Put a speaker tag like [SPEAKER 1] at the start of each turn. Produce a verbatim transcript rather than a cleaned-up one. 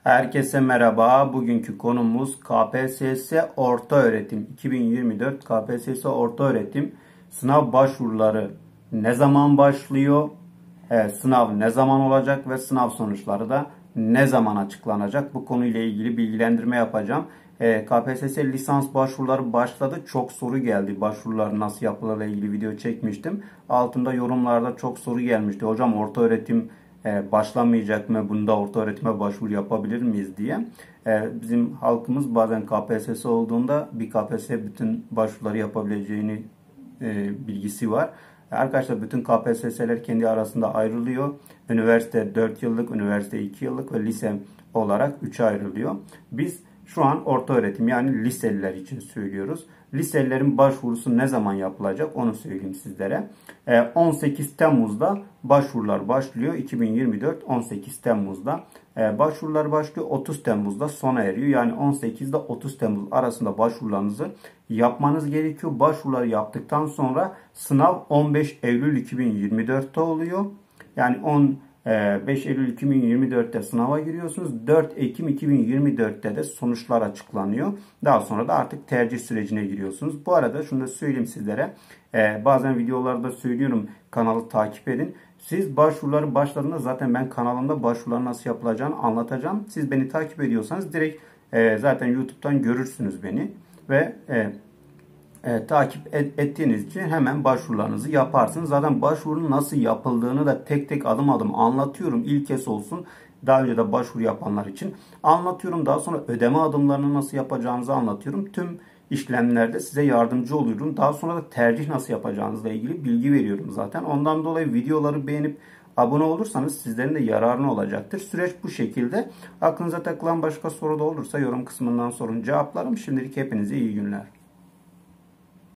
[SPEAKER 1] Herkese merhaba. Bugünkü konumuz K P S S Ortaöğretim iki bin yirmi dört K P S S Ortaöğretim sınav başvuruları ne zaman başlıyor? E, sınav ne zaman olacak ve sınav sonuçları da ne zaman açıklanacak? Bu konuyla ilgili bilgilendirme yapacağım. E, K P S S lisans başvuruları başladı. Çok soru geldi. Başvurular nasıl yapılırla ilgili video çekmiştim. Altında yorumlarda çok soru gelmişti. Hocam ortaöğretim e, başlamayacak mı? Bunda ortaöğretime başvuru yapabilir miyiz diye. E, bizim halkımız bazen K P S S olduğunda bir K P S S bütün başvuruları yapabileceğini e, bilgisi var. Arkadaşlar bütün K P S S'ler kendi arasında ayrılıyor. Üniversite dört yıllık, üniversite iki yıllık ve lise olarak üçe ayrılıyor. Biz şu an ortaöğretim yani liseliler için söylüyoruz. Liselilerin başvurusu ne zaman yapılacak onu söyleyeyim sizlere. on sekiz Temmuz'da başvurular başlıyor. iki bin yirmi dört on sekiz Temmuz'da başvurular başlıyor. otuz Temmuz'da sona eriyor. Yani on sekiz ile otuz Temmuz arasında başvurularınızı yapmanız gerekiyor. Başvuruları yaptıktan sonra sınav on beş Eylül iki bin yirmi dört'te oluyor. Yani on beş Eylül iki bin yirmi dört'te sınava giriyorsunuz. dört Ekim iki bin yirmi dört'te de sonuçlar açıklanıyor. Daha sonra da artık tercih sürecine giriyorsunuz. Bu arada şunu da söyleyeyim sizlere. Bazen videolarda söylüyorum, kanalı takip edin. Siz başvuruları başladığında zaten ben kanalımda başvurular nasıl yapılacağını anlatacağım. Siz beni takip ediyorsanız direkt zaten YouTube'dan görürsünüz beni. Ve E, takip et, ettiğiniz için hemen başvurularınızı yaparsınız. Zaten başvurunun nasıl yapıldığını da tek tek adım adım anlatıyorum. İlk kez olsun, daha önce de başvuru yapanlar için anlatıyorum. Daha sonra ödeme adımlarını nasıl yapacağınızı anlatıyorum. Tüm işlemlerde size yardımcı oluyorum. Daha sonra da tercih nasıl yapacağınızla ilgili bilgi veriyorum zaten. Ondan dolayı videoları beğenip abone olursanız sizlerin de yararına olacaktır. Süreç bu şekilde. Aklınıza takılan başka soru da olursa yorum kısmından sorun, cevaplarım. Şimdilik hepinize iyi günler.